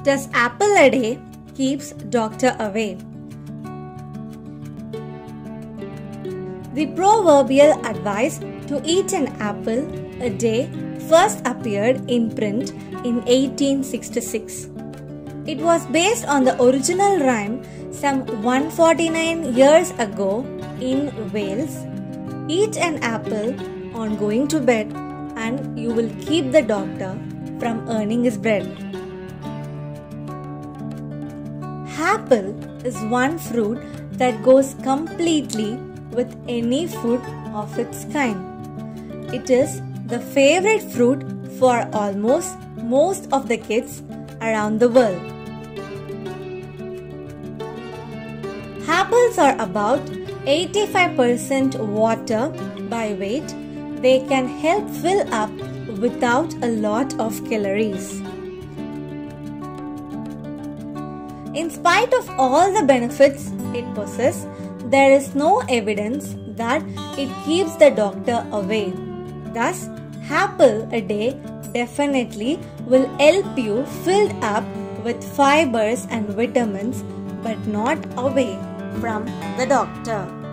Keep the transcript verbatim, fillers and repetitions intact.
does apple a day keeps doctor away? The proverbial advice to eat an apple a day first appeared in print in eighteen sixty-six. It was based on the original rhyme some one hundred forty-nine years ago in Wales. Eat an apple on going to bed and you will keep the doctor from earning his bread. Apple is one fruit that goes completely with any food of its kind. It is the favorite fruit for almost most of the kids around the world. Apples are about eighty-five percent water by weight. They can help fill up without a lot of calories. In spite of all the benefits it possesses, there is no evidence that it keeps the doctor away. Thus, apple a day definitely will help you fill up with fibers and vitamins, but not away from the doctor.